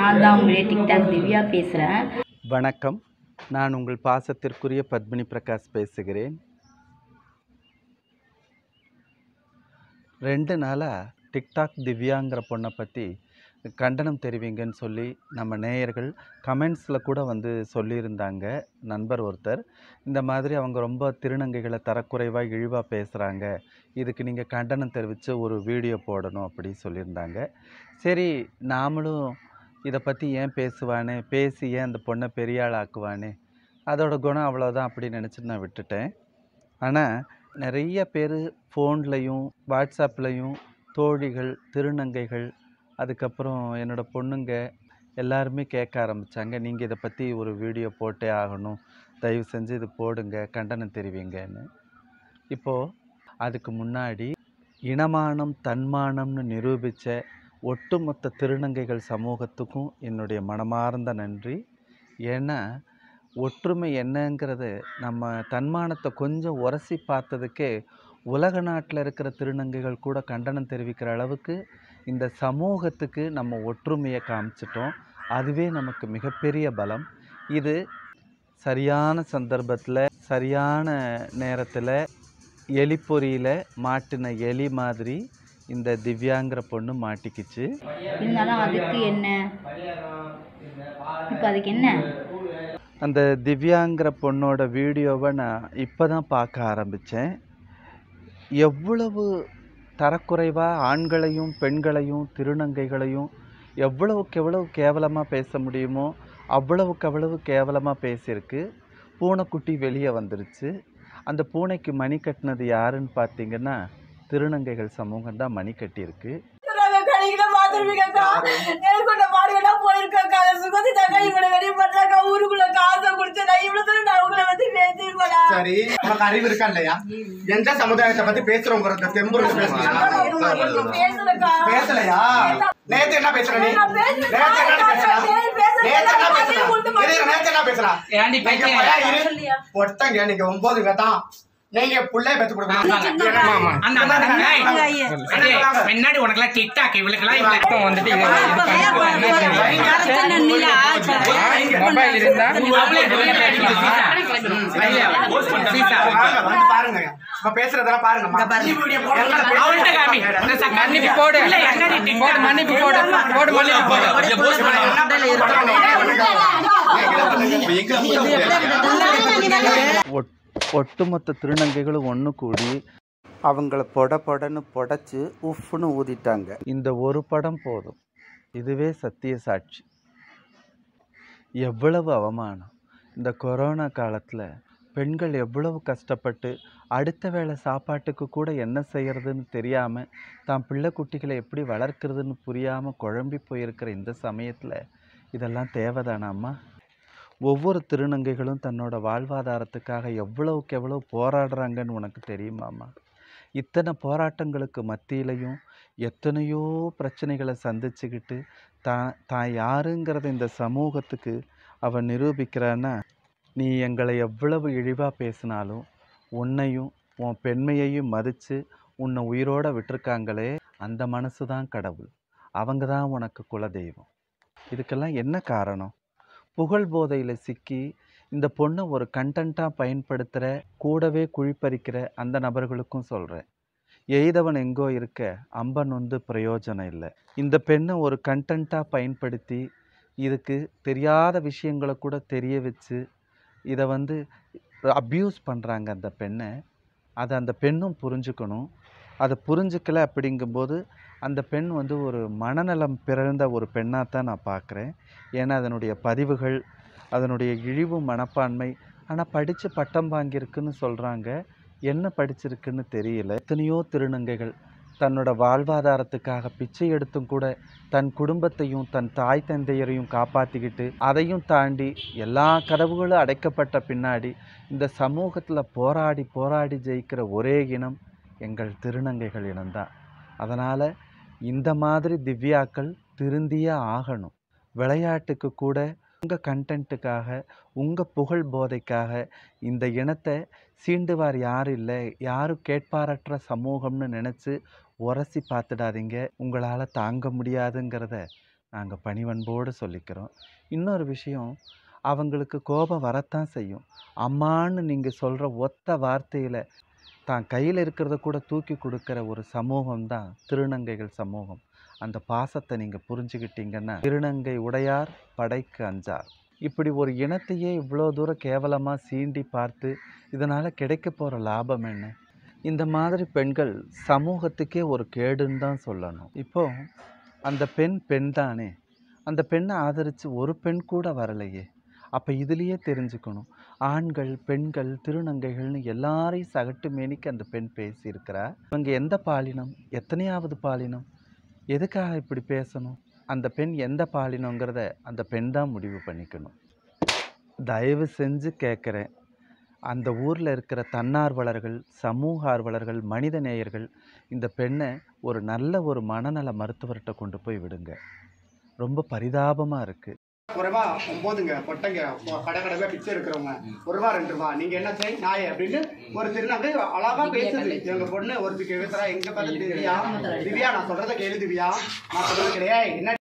நான் தான் உங்களுடைய டிக்டாக் திவ்யா பேசுகிறேன். வணக்கம். நான் உங்கள் பாசத்திற்குரிய பத்மினி பிரகாஷ் பேசுகிறேன். 2 நாளாக டிக்டாக் திவ்யாங்கிற பொண்ணை பற்றி கண்டனம் தெரிவிங்கன்னு சொல்லி நம்ம நேயர்கள் கமெண்ட்ஸில் கூட சொல்லியிருந்தாங்க. நண்பர் ஒருத்தர் இந்த மாதிரி அவங்க ரொம்ப திருநங்கைகளை தரக்குறைவாக இழிவாக பேசுகிறாங்க, இதுக்கு நீங்கள் கண்டனம் தெரிவித்து ஒரு வீடியோ போடணும் அப்படி சொல்லியிருந்தாங்க. சரி, நாமளும் இதை பற்றி ஏன் பேசுவானே, பேசி ஏன் அந்த பொண்ணை பெரிய ஆள் ஆக்குவானே, அதோட குணம் அவ்வளோதான் அப்படின்னு நினச்சிட்டு நான் விட்டுட்டேன். ஆனால் நிறைய பேர் ஃபோன்லையும் வாட்ஸ்அப்லையும் தோழிகள், திருநங்கைகள், அதுக்கப்புறம் என்னோடய பொண்ணுங்க எல்லாருமே கேட்க ஆரம்பித்தாங்க, நீங்கள் இதை பற்றி ஒரு வீடியோ போட்டே ஆகணும், தயவு செஞ்சு இது போடுங்க, கண்டனம் தெரிவிங்கன்னு. இப்போது அதுக்கு முன்னாடி இனமானம் தன்மானம்னு நிரூபித்த ஒட்டுமொத்த திருநங்கைகள் சமூகத்துக்கும் என்னுடைய மனமார்ந்த நன்றி. ஏன்னா ஒற்றுமை என்னங்கிறது நம்ம தன்மானத்தை கொஞ்சம் உரசி பார்த்ததுக்கே உலக நாட்டில் இருக்கிற திருநங்கைகள் கூட கண்டனம் தெரிவிக்கிற அளவுக்கு இந்த சமூகத்துக்கு நம்ம ஒற்றுமையை காமிச்சிட்டோம். அதுவே நமக்கு மிகப்பெரிய பலம். இது சரியான சந்தர்ப்பத்தில் சரியான நேரத்தில் எலிப்பொறியில் மாட்டின எலி மாதிரி இந்த திவ்யாங்கிற பொண்ணு மாட்டிக்கிச்சு. இருந்தாலும் அதுக்கு என்ன, இப்போ அதுக்கு என்ன? அந்த திவ்யாங்கிற பொண்ணோட வீடியோவை நான் இப்போ தான் பார்க்க ஆரம்பித்தேன். எவ்வளவு தரக்குறைவாக ஆண்களையும் பெண்களையும் திருநங்கைகளையும் எவ்வளவுக்கு எவ்வளவு கேவலமாக பேச முடியுமோ அவ்வளவுக்கு அவ்வளவு கேவலமாக பேசியிருக்கு. பூனைக்குட்டி வெளியே வந்துருச்சு. அந்த பூனைக்கு மணி கட்டினது யாருன்னு பார்த்தீங்கன்னா திருநங்கைகள் சமூகம் தான் மணி கட்டியிருக்கு. சரி, உனக்கு அறிவு இருக்கா இல்லையா? எந்த சமுதாயத்தை பத்தி பேசுறோம்? பேசலையா? நேத்து என்ன பேசுற? நீ நேத்து என்ன பேசுறா? ஒருத்தங்க நீங்க 9 தான் நீங்க புள்ளைய பெத்து கொடுக்கணும். முன்னாடி உனக்குலாம் டிக்டாக் இவளுக்கெல்லாம் வந்துட்டு மொபைல் இருந்தா பாருங்க, பேசுறதெல்லாம் பாருங்க. மன்னிப்பு போடு, மன்னிப்பு போடு, ஒட்டுமொத்த திருநங்கைகளும் ஒன்று கூடி அவங்கள பொடன்னு புடைச்சி உஃப்னு ஊதிட்டாங்க. இந்த ஒரு படம் போதும், இதுவே சத்திய சாட்சி. எவ்வளவு அவமானம்! இந்த கொரோனா காலத்தில் பெண்கள் எவ்வளவு கஷ்டப்பட்டு அடுத்த வேளை சாப்பாட்டுக்கு கூட என்ன செய்கிறதுன்னு தெரியாமல் தான் பிள்ளை குட்டிகளை எப்படி வளர்க்குறதுன்னு புரியாமல் குழம்பி போயிருக்கிற இந்த சமயத்தில் இதெல்லாம் தேவைதானாம்மா? ஒவ்வொரு திருநங்கைகளும் தன்னோட வாழ்வாதாரத்துக்காக எவ்வளவுக்கு எவ்வளோ போராடுறாங்கன்னு உனக்கு தெரியுமாம்மா? இத்தனை போராட்டங்களுக்கு மத்தியிலையும் எத்தனையோ பிரச்சனைகளை சந்திச்சுக்கிட்டு தான் யாருங்கிறத இந்த சமூகத்துக்கு அவன் நிரூபிக்கிறான்னா, நீ எங்களை எவ்வளவு இழிவாக பேசினாலும் உன்னையும் உன் பெண்மையையும் மதித்து உன்னை உயிரோடு விட்டுருக்காங்களே, அந்த மனசு தான் கடவுள். அவங்க தான் உனக்கு குலதெய்வம். இதுக்கெல்லாம் என்ன காரணம்? புகழ் போதையில் சிக்கி இந்த பொண்ணை ஒரு கண்டென்ட்டாக பயன்படுத்துகிற, கூடவே குழிப்பறிக்கிற அந்த நபர்களுக்கும் சொல்கிறேன், எய்தவன் எங்கோ இருக்க அம்பன் பிரயோஜனம் இல்லை. இந்த பெண்ணை ஒரு கண்டென்ட்டாக பயன்படுத்தி இதுக்கு தெரியாத விஷயங்களை கூட தெரிய வச்சு இதை அப்யூஸ் பண்ணுறாங்க அந்த பெண்ணை. அதை அந்த பெண்ணும் புரிஞ்சுக்கணும். அதை புரிஞ்சுக்கலை அப்படிங்கும்போது அந்த பெண் ஒரு மனநலம் பிறந்த ஒரு பெண்ணாக தான் நான் பார்க்குறேன். ஏன்னா அதனுடைய பதிவுகள், அதனுடைய இழிவு மனப்பான்மை. ஆனால் படித்து பட்டம் வாங்கியிருக்குன்னு சொல்கிறாங்க, என்ன படிச்சிருக்குன்னு தெரியல. எத்தனையோ திருநங்கைகள் தன்னோட வாழ்வாதாரத்துக்காக பிச்சை எடுத்தும் கூட தன் குடும்பத்தையும் தன் தாய் தந்தையரையும் காப்பாற்றிக்கிட்டு, அதையும் தாண்டி எல்லா கதவுகளும் அடைக்கப்பட்ட பின்னாடி இந்த சமூகத்தில் போராடி போராடி ஜெயிக்கிற ஒரே இனம் எங்கள் திருநங்கைகள் இனம்தான். அதனால் இந்த மாதிரி திவ்யாக்கள் திருந்தியே ஆகணும். விளையாட்டுக்கு கூட உங்கள் கண்டென்ட்டுக்காக, உங்கள் புகழ் போதைக்காக இந்த இனத்தை சீண்டுவார் யாரும் இல்லை, யாரும் கேட்பாரற்ற சமூகம்னு நினச்சி உரசி பார்த்துடாதீங்க. உங்களால் தாங்க முடியாதுங்கிறத நாங்கள் பணிவன்போடு சொல்லிக்கிறோம். இன்னொரு விஷயம், அவங்களுக்கு கோபம் வரத்தான் செய்யும். அம்மான்னு நீங்கள் சொல்கிற ஒத்த வார்த்தையில் தான் கையில் இருக்கிறத கூட தூக்கி கொடுக்குற ஒரு சமூகம் தான் திருநங்கைகள் சமூகம். அந்த பாசத்தை நீங்கள் புரிஞ்சுக்கிட்டீங்கன்னா, திருநங்கை உடையார் படைக்கு அஞ்சார். இப்படி ஒரு இனத்தையே இவ்வளோ தூரம் கேவலமாக சீண்டி பார்த்து இதனால் கிடைக்க போகிற லாபம் என்ன? இந்த மாதிரி பெண்கள் சமூகத்துக்கே ஒரு கேடுன்னு தான் சொல்லணும். இப்போ அந்த பெண் தானே, அந்த பெண்ணை ஆதரித்து ஒரு பெண் கூட வரலையே. அப்போ இதுலேயே தெரிஞ்சுக்கணும், ஆண்கள் பெண்கள் திருநங்கைகள்னு எல்லாரையும் சகட்டு மேனிக்கு அந்த பெண் பேசியிருக்கிறா. இவங்க எந்த பாலினம், எத்தனையாவது பாலினம், எதுக்காக இப்படி பேசணும்? அந்த பெண் எந்த பாலினங்கிறத அந்த பெண் தான் முடிவு பண்ணிக்கணும். தயவு செஞ்சு கேட்குறேன், அந்த ஊரில் இருக்கிற தன்னார்வலர்கள், சமூக ஆர்வலர்கள், மனித நேயர்கள் இந்த பெண்ணை ஒரு நல்ல ஒரு மனநல மருத்துவர்கிட்ட கொண்டு போய் விடுங்க. ரொம்ப பரிதாபமாக இருக்குது. ஒரு ரூபா 9ங்க பொட்டைங்க கடை பிச்சை இருக்கிறவங்க 1 ரூபா 2 ரூபா நீங்க என்ன செய் நாய அப்படின்னு ஒரு திருநங்கை அழகா பேசுது. எங்க பொண்ணு ஒருத்திக்கு எழுத்துறா, எங்க பார்த்து திவ்யா நான் சொல்றதை கேளு திவ்யா, நான் சொல்றது கிடையாது, என்ன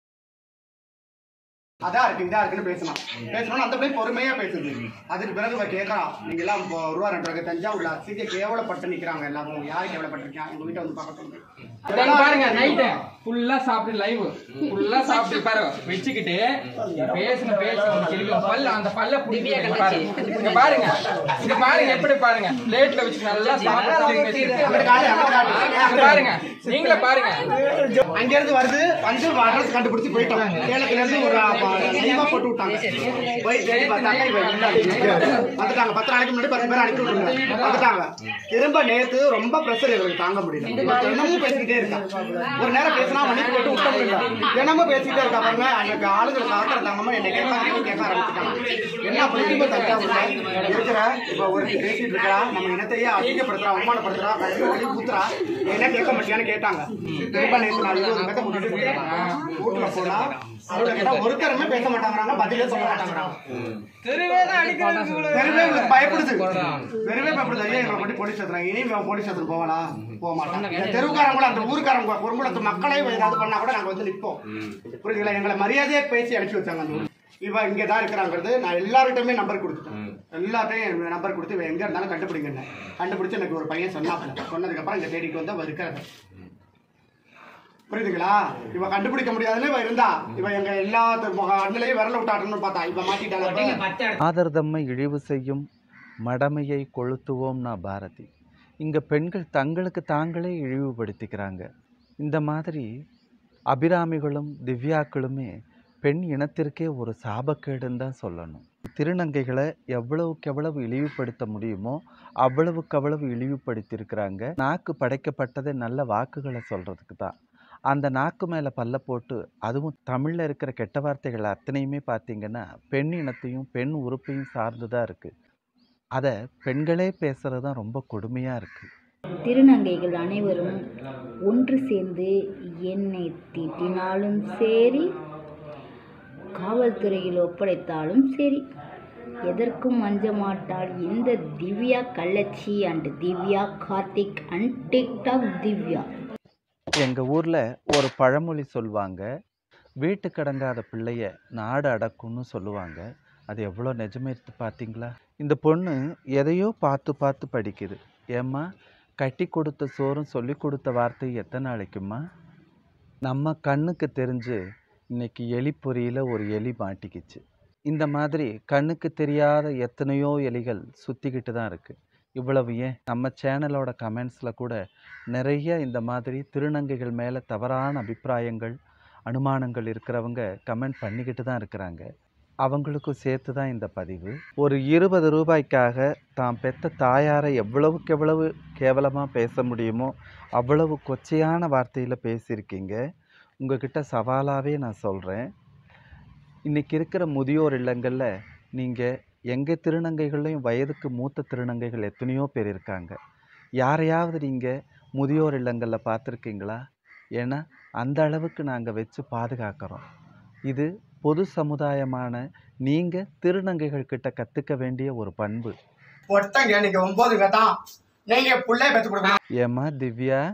அதான் இருக்கு இதா இருக்குன்னு பேசணும். அந்த பிள்ளை பொறுமையா பேசுது. அதுக்கு பிறகு கேட்கறான், நீங்க எல்லாம் 1 ரூபா 2 ரூபாய்க்கு தஞ்சாவூர்ல அசிங்க கேவலப்பட்டு நிக்கிறாங்க. எல்லாரும் யாரு கேவலப்பட்டிருக்காங்க? எங்க வீட்டை வந்து பார்க்க சொல்லுங்க. பாருங்க, நைட்டு ஃபுல்லா சாப்பிட்டு லைவ் ஃபுல்லா சாப்பிட்டு பாரு வச்சுக்கிட்டு பேசுன பல்ல அந்த பல்ல புடிங்க பாருங்க. இங்க பாருங்க எப்படி பாருங்க, பிளேட்ல வச்சு நல்லா சாப்பிட்டு பாருங்க. நீங்களே பாருங்க, அங்க இருந்து வருது வந்து அட்ரஸ் கண்டுபிடிச்சு போயிட்டோம். சேலத்துல இருந்து ஒரு லைவா போட்டு விட்டாங்க. போய் தேடி பார்த்தாங்க இவ வந்துட்டாங்க. 10 நாளைக்கு முன்னாடி 10 பேர் அனுப்பி விட்டுருந்தாங்க. வந்துட்டாங்க. திரும்ப நேத்து ரொம்ப பிரஷர் எங்களுக்கு தாங்க முடியல. என்னமோ பேசிக்கிட்டே இருக்கா. ஒரு நேரம் பேசினா மணிக்கு போட்டு விட்ட முடியல. என்னமோ பேசிக்கிட்டே இருக்கா பாருங்க. அன்னைக்கு ஆளுங்களுக்கு ஆத்திரம் தாங்கமா என்னை கேட்க ஆரம்பிச்சுட்டாங்க. என்ன பிள்ளைங்க தட்டா இருக்கிற இப்ப ஒரு பேசிட்டு இருக்கா, நம்ம இனத்தையே அதிகப்படுத்துறா, அவமானப்படுத்துறா, வெளியே ஊத்துறா, என்ன கேட்க மாட்டியான்னு கேட்டாங்க. திரும்ப நேற்று நான் 20 பேர்த்த கூட்டிட்டு வீட்டுல போனா ஒருத்தருமே பேச மாட்டாங்க, பதிலே சொல்ல மாட்டாங்க. பயப்படுது, வெறுவே பயப்படுது. ஐயா எங்களை மட்டும் போலீஸ் ஸ்டேஷன், இனி போலீஸ் ஸ்டேஷன் போவானா? போக மாட்டாங்க. தெருவுக்காரங்களும் அந்த ஊருக்காரங்க குறுங்குளத்து மக்களே ஏதாவது பண்ணா கூட நாங்க வந்து நிற்போம். புரியுதுங்களா? எங்களை மரியாதையை பேசி அனுப்பி வச்சாங்க. அந்த ஊர் இவ இங்கதான் இருக்கிறாங்கிறது நான் எல்லார்கிட்டயுமே நம்பர் கொடுத்துட்டேன். எல்லார்ட்டையும் நம்பர் கொடுத்து எங்க இருந்தாலும் கண்டுபிடிங்க. கண்டுபிடிச்சு எனக்கு ஒரு பையன் சொன்னதுக்கு அப்புறம் இங்க தேடிக்கு வந்து அவ இருக்கிறது. புரியுதுங்களா? இவ கண்டுபிடிக்க முடியாதுன்னு இவ இருந்தா, இவ எங்க எல்லா அண்ணிலையும் விரல விட்டாட்டணும்னு பார்த்தா, இப்ப மாட்டிட்டாங்க. ஆதர்தம்மை இழிவு செய்யும் மடமையை கொளுத்துவோம்னா பாரதி. இங்கே பெண்கள் தங்களுக்கு தாங்களே இழிவுபடுத்திக்கிறாங்க. இந்த மாதிரி அபிராமிகளும் திவ்யாக்களுமே பெண் இனத்திற்கே ஒரு சாபக்கேடுன்னு தான் சொல்லணும். திருநங்கைகளை எவ்வளவுக்கு எவ்வளவு இழிவுபடுத்த முடியுமோ அவ்வளவுக்கு அவ்வளவு இழிவுபடுத்தியிருக்கிறாங்க. நாக்கு படைக்கப்பட்டதே நல்ல வாக்குகளை சொல்கிறதுக்கு தான். அந்த நாக்கு மேலே பல்ல போட்டு, அதுவும் தமிழில் இருக்கிற கெட்ட வார்த்தைகள் அத்தனையுமே பார்த்திங்கன்னா பெண் இனத்தையும் பெண் உறுப்பையும் சார்ந்து தான் இருக்குது. அதை பெண்களே பேசுகிறது தான் ரொம்ப கொடுமையாக இருக்குது. திருநங்கைகள் அனைவரும் ஒன்று சேர்ந்து என்னை திட்டினாலும் சரி, காவல்துறையில் ஒப்படைத்தாலும் சரி, எதற்கும் அஞ்ச மாட்டாள் இந்த திவ்யா கள்ளச்சி and Divya Karthik and TikTok Divya. எங்கள் ஊரில் ஒரு பழமொழி சொல்லுவாங்க, வீட்டுக்கு அடங்காத பிள்ளைய நாடு அடக்கும்னு சொல்லுவாங்க. அது எவ்வளோ நிஜமே எடுத்து பார்த்தீங்களா? இந்த பொண்ணு எதையோ பார்த்து பார்த்து படிக்குது. ஏம்மா, கட்டி கொடுத்த சோறும் சொல்லி கொடுத்த வார்த்தை எத்தனை நாளைக்குமா? நம்ம கண்ணுக்கு தெரிஞ்சு இன்னைக்கு எலி பொறியில் ஒரு எலி மாட்டிக்கிச்சு. இந்த மாதிரி கண்ணுக்கு தெரியாத எத்தனையோ எலிகள் சுற்றிக்கிட்டு தான் இருக்குது. இவ்வளவு ஏன், நம்ம சேனலோட கமெண்ட்ஸில் கூட நிறைய இந்த மாதிரி திருநங்கைகள் மேலே தவறான அபிப்பிராயங்கள் அனுமானங்கள் இருக்கிறவங்க கமெண்ட் பண்ணிக்கிட்டு தான் இருக்கிறாங்க. அவங்களுக்கும் சேர்த்து தான் இந்த பதிவு. ஒரு 20 ரூபாய்க்காக தான் பெற்ற தாயாரை எவ்வளவுக்கு எவ்வளவு கேவலமாக பேச முடியுமோ அவ்வளவு கொச்சையான வார்த்தையில் பேசியிருக்கீங்க. உங்ககிட்ட சவாலாகவே நான் சொல்கிறேன், இன்றைக்கி இருக்கிற முதியோர் இல்லங்களில் நீங்கள் எங்கள் திருநங்கைகள்லையும் வயதுக்கு மூத்த திருநங்கைகள் எத்தனையோ பேர் இருக்காங்க. யாரையாவது நீங்கள் முதியோர் இல்லங்களில் பார்த்துருக்கீங்களா? ஏன்னா அந்த அளவுக்கு நாங்கள் வச்சு பாதுகாக்கிறோம். இது பொது சமுதாயமான நீங்கள் திருநங்கைகள் கிட்ட கற்றுக்க வேண்டிய ஒரு பண்பு. ஏம்மா திவ்யா,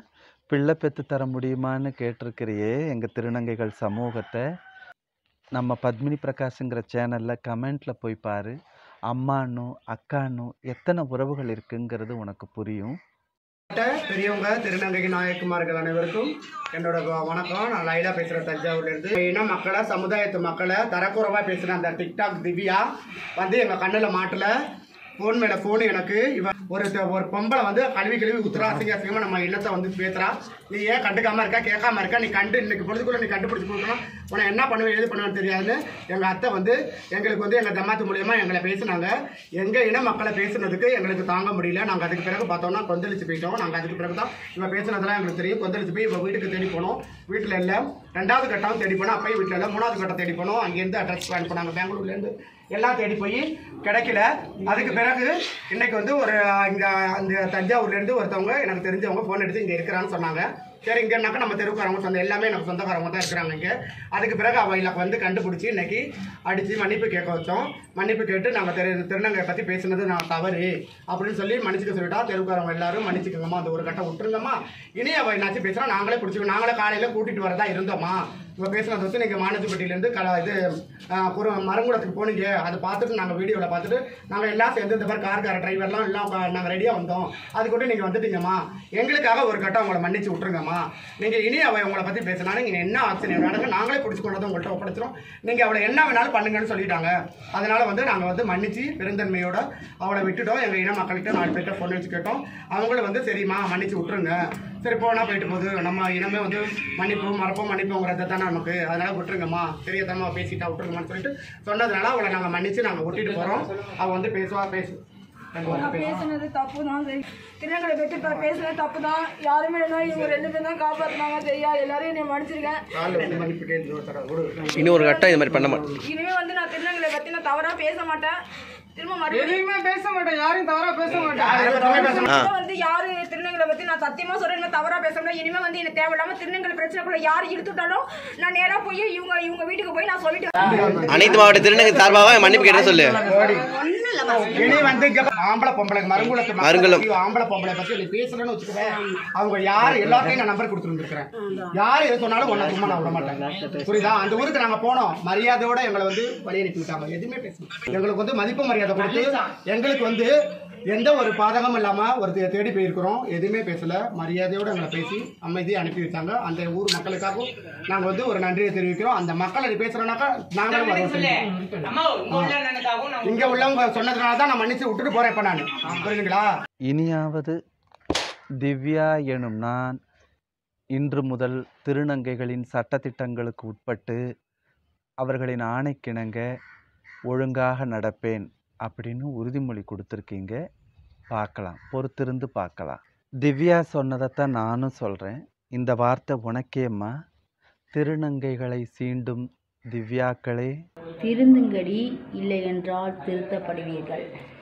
பிள்ளை பெற்று தர முடியுமான்னு கேட்டிருக்கிறியே எங்கள் திருநங்கைகள் சமூகத்தை. நம்ம பத்மினி பிரகாஷ்ங்கிற சேனலில் கமெண்ட்டில் போய் பாரு. அம்மானும் அக்கானும் எத்தனை உறவுகள் இருக்குங்கிறது உனக்கு புரியும். பெரியவங்க திருநங்கை நாயக்குமார்கள் அனைவருக்கும் என்னோட வணக்கம். நான் லைலா பேசுகிறேன் தஞ்சாவூர்லேருந்து. இன மக்களை சமுதாயத்து மக்களை தரக்குறைவாக பேசுகிறேன். அந்த டிக்டாக் திவ்யா வந்து எங்கள் கண்ணில் மாட்டல ஃபோன் மேலே ஃபோனு எனக்கு இவன் ஒரு பொம்பளை வந்து கழுவி ஊத்துறா, அசிங்கமாக நம்ம எண்ணத்தை வந்து பேசுகிறா. நீ ஏன் கண்டுக்காமல் இருக்கா, கேட்காம இருக்கா, நீ இன்னைக்கு பொழுதுக்குள்ள நீ கண்டுபிடிச்சி கொடுக்கணும், உன்னை என்ன பண்ணுவேன் எது பண்ணுவேன்னு தெரியாதுன்னு எங்கள் அத்தை வந்து எங்களுக்கு வந்து எங்கள் ஜமாத்து மூலியமா எங்களை பேசினாங்க. எங்கள் இன மக்களை பேசுனதுக்கு எங்களுக்கு தாங்க முடியல. நாங்கள் அதுக்கு பிறகு பார்த்தோம்னா கொந்தளிச்சு போயிட்டோம். நாங்கள் அதுக்கு பிறகு தான் இவன் பேசுனதெல்லாம் எங்களுக்கு தெரியும். கொந்தளிச்சு போய் இவன் வீட்டுக்கு தேடி போனோம். வீட்டில் இல்லை. 2வது கட்டம் தேடி போனோம். அப்பயும் வீட்டில் இல்லை. 3வது கட்டம் தேடி போனோம். அங்கேருந்து அட்ரஸ் பிளான் பண்ணாங்க. பெங்களூர்லேருந்து எல்லாம் தேடி போய் கிடைக்கல. அதுக்கு பிறகு இன்னைக்கு வந்து ஒரு இங்கே அந்த தஞ்சாவூர்லேருந்து ஒருத்தவங்க எனக்கு தெரிஞ்சவங்க ஃபோன் எடுத்து இங்கே இருக்கிறான்னு சொன்னாங்க. சரி, இங்கேனாக்கா நம்ம தெருவுக்காரங்க சொந்த எல்லாமே எனக்கு சொந்தக்காரங்க தான் இருக்கிறாங்க இங்கே. அதுக்கு பிறகு அவங்களுக்கு வந்து கண்டுபிடிச்சி இன்னைக்கு அடித்து மன்னிப்பு கேட்க வச்சோம். மன்னிப்பு கேட்டு நாங்கள் திருநங்கை பற்றி பேசுனது நான் தவறு அப்படின்னு சொல்லி மன்னிச்சுக்க சொல்லிட்டா. தெருவுக்காரவங்க எல்லாரும் மன்னிச்சுக்கோங்கம்மா, அந்த ஒரு கட்டம் விட்டுருங்கம்மா, இனி அவள் என்னாச்சும் பேசுகிறா நாங்களே பிடிச்சிக்கோ, நாங்களே காலையில் கூட்டிகிட்டு வரதா இருந்தோம்மா. இவங்க பேசுனது வந்து நீங்கள் மானத்துப்பட்டியிலேருந்து இது ஒரு மரங்குளத்துக்கு போனீங்க. அதை பார்த்துட்டு நாங்கள் வீடியோவில் பார்த்துட்டு நாங்கள் எல்லாம் சேர்ந்து இந்த மாதிரி கார் டிரைவர்லாம் எல்லாம் நாங்கள் ரெடியாக வந்தோம். அதுக்கூட நீங்கள் வந்துட்டீங்கம்மா, எங்களுக்காக ஒரு கட்டம் அவங்கள மன்னிச்சு விட்டுருங்கம்மா. நீங்கள் இனி அவள் உங்களை பற்றி பேசினா நீங்கள் என்ன ஆக்ஷன் நடங்க, நாங்களே பிடிச்சி கொண்டதை உங்கள்கிட்ட ஒப்படைச்சிடும், நீங்கள் அவளை என்ன வேணாலும் பண்ணுங்கன்னு சொல்லிட்டாங்க. அதனால் வந்து நாங்கள் வந்து மன்னிச்சு பெருந்தன்மையோட அவளை விட்டுட்டோம். எங்கள் இன மக்கள்கிட்ட 4 பேர்கிட்ட ஃபோன் வச்சு கேட்டோம். அவங்களும் வந்து சரிம்மா மன்னிச்சு விட்டுருங்க, சரி போனால் போயிட்டு போகுது, நம்ம இனமே வந்து மன்னிப்புங்கிறத தானே நமக்கு, அதனால விட்டுருங்கம்மா, தெரியத்தனமா பேசிட்டா விட்டுருங்கம்மான்னு சொல்லிட்டு சொன்னதுனால அவளை நாங்கள் மன்னிச்சு நாங்கள் விட்டுட்டு போகிறோம். அவள் வந்து பேசுனது தப்பு தான். திருநங்கை பற்றி பேசுனது தப்பு தான். யாருமே இல்லை, இவங்க 2 பேரும் தான் காப்பாற்றினாங்க. சரியா, எல்லாரையும் நீ மன்னிச்சிருக்கேன். இன்னும் ஒரு கட்டம் இது மாதிரி பண்ண மாட்டேன். இனிமே வந்து நான் திருநங்கைகளை பற்றி நான் தவறா பேச மாட்டேன். எதையுமே பேச மாட்டேன், யாரையும் தவறா பேச மாட்டேன். வந்து யாரு திருநங்கைகளை பத்தி நான் சத்தியமா சொல்றேன் தவறா பேச முடியாது. இனிமே வந்து எனக்கு தேவையில்லாம திருநங்கை பிரச்சனைக்குள்ள யாரு இழுத்துட்டாலும் நான் நேரா போய் இவங்க வீட்டுக்கு போய் நான் சொல்லிட்டு அனைத்து மாவட்ட திருநங்கை சார்பாக மன்னிப்பு கேட்டு சொல்லு. இனி வந்து இங்க ஆம்பளை பொம்பளை மருங்குளம் ஆம்பளை பொம்பளை பத்தி நீ பேசலன்னு வச்சுக்கவே, அவங்க யாரு எல்லாத்தையும் நான் நம்பர் கொடுத்துருந்துருக்கிறேன். யாரு எது சொன்னாலும் ஒன்ன சும்மா நான் விட மாட்டேன். புரியுதா? அந்த ஊருக்கு நாங்க போனோம், மரியாதையோட எங்களை வந்து வழி அனுப்பி விட்டாங்க. எதுவுமே பேசணும். எங்களுக்கு வந்து மதிப்பு மரியாதை கொடுத்து எங்களுக்கு வந்து எந்த ஒரு பாதகம் இல்லாம ஒரு தேடி போயிருக்கிறோம். எதுவுமே பேசல, மரியாதையோட எங்களை பேசி அமைதியை அனுப்பி வச்சாங்க. அந்த ஊர் மக்களுக்காகவும் நாங்க வந்து ஒரு நன்றியை தெரிவிக்கிறோம். அந்த மக்களை பேசுறோம்னாக்கா நாங்களும் இங்க உள்ளவங்க சொன்னதுனாலதான் நான் மன்னிச்சு விட்டுட்டு போறேன். இப்ப நான் புரியுதுங்களா? இனியாவது திவ்யா எனும் நான் இன்று முதல் திருநங்கைகளின் சட்டத்திட்டங்களுக்கு உட்பட்டு அவர்களின் ஆணைக்கிணங்க ஒழுங்காக நடப்பேன் அப்படின்னு உறுதிமொழி கொடுத்துருக்கீங்க. பார்க்கலாம், பொறுத்திருந்து பார்க்கலாம். திவ்யா சொன்னதைத்தான் நானும் சொல்கிறேன். இந்த வார்த்தை உனக்கேம்மா. திருநங்கைகளை சீண்டும் திவ்யாக்களே, திருந்துங்கடி, இல்லை என்றால் திருத்தப்படுவீர்கள்.